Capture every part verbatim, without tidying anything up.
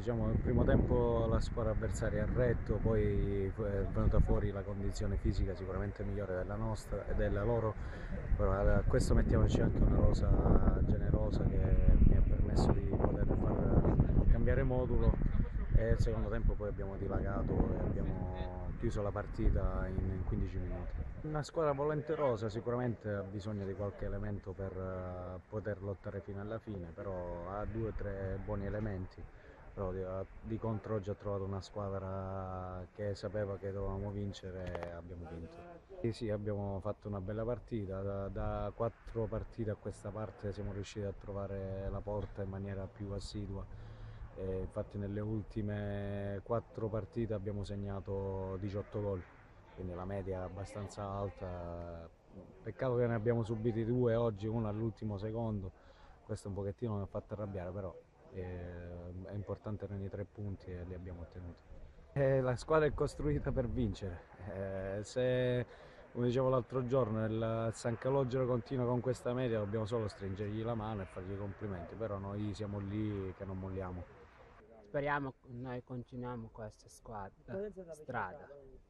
diciamo il primo tempo la squadra avversaria ha retto, poi è venuta fuori la condizione fisica sicuramente migliore della nostra e della loro, però a questo mettiamoci anche una rosa generosa che mi ha permesso di poter far cambiare modulo, e il secondo tempo poi abbiamo dilagato e abbiamo chiuso la partita in quindici minuti. Una squadra volenterosa, sicuramente ha bisogno di qualche elemento per uh, poter lottare fino alla fine, però ha due o tre buoni elementi. Però di, di contro oggi ha trovato una squadra che sapeva che dovevamo vincere e abbiamo vinto. Sì, sì, abbiamo fatto una bella partita, da, da quattro partite a questa parte siamo riusciti a trovare la porta in maniera più assidua. E infatti nelle ultime quattro partite abbiamo segnato diciotto gol, quindi la media è abbastanza alta. Peccato che ne abbiamo subiti due oggi, uno all'ultimo secondo, questo un pochettino mi ha fatto arrabbiare, però eh, è importante prendere i tre punti e li abbiamo ottenuti. Eh, la squadra è costruita per vincere, eh, se come dicevo l'altro giorno il San Calogero continua con questa media dobbiamo solo stringergli la mano e fargli i complimenti, però noi siamo lì che non molliamo. Speriamo che noi continuiamo questa squadra, strada.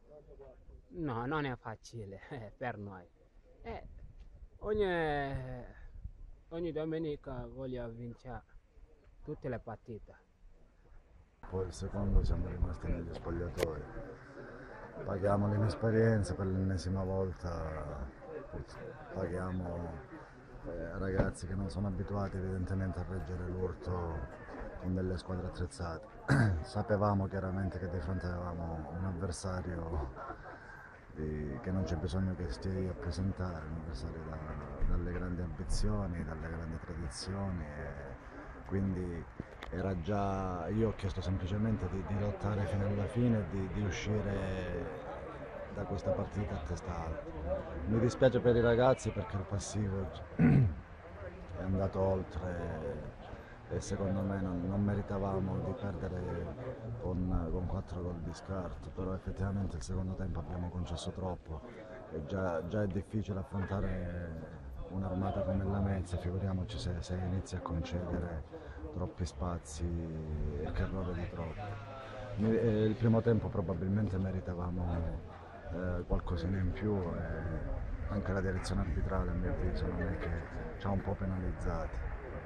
No, non è facile eh, per noi. Eh, ogni, ogni domenica voglio vincere tutte le partite. Poi il secondo siamo rimasti negli spogliatoi. Paghiamo l'inesperienza per l'ennesima volta, paghiamo eh, ragazzi che non sono abituati evidentemente a reggere l'urto con delle squadre attrezzate. Sapevamo chiaramente che di fronte avevamo un avversario di, che non c'è bisogno che stia io a presentare, un avversario da, dalle grandi ambizioni, dalle grandi tradizioni, e quindi era già, io ho chiesto semplicemente di, di lottare fino alla fine e di, di uscire da questa partita a testa alta. Mi dispiace per i ragazzi perché il passivo è andato oltre e secondo me non, non meritavamo di perdere con, con quattro gol di scarto, però effettivamente il secondo tempo abbiamo concesso troppo e già, già è difficile affrontare un'armata come la Mezza, figuriamoci se, se inizia a concedere troppi spazi e che errore di troppo. Il primo tempo probabilmente meritavamo eh, qualcosina in più e anche la direzione arbitrale a mio avviso non è che ci ha un po' penalizzati.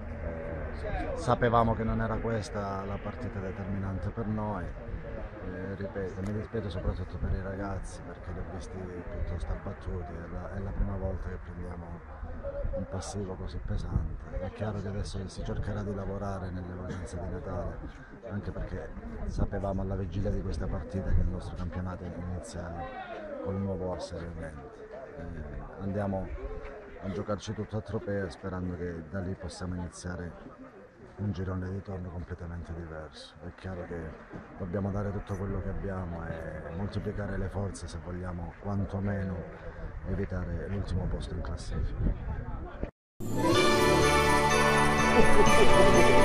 Eh, sapevamo che non era questa la partita determinante per noi, eh, ripeto, mi dispiace soprattutto per i ragazzi perché li ho visti piuttosto abbattuti, è la, è la prima volta che prendiamo un passivo così pesante. È chiaro che adesso si cercherà di lavorare nelle vacanze di Natale, anche perché sapevamo alla vigilia di questa partita che il nostro campionato inizia col nuovo asserimento. Eh, andiamo a giocarci tutto a Tropea sperando che da lì possiamo iniziare un girone di torno completamente diverso. È chiaro che dobbiamo dare tutto quello che abbiamo e moltiplicare le forze se vogliamo quantomeno evitare l'ultimo posto in classifica.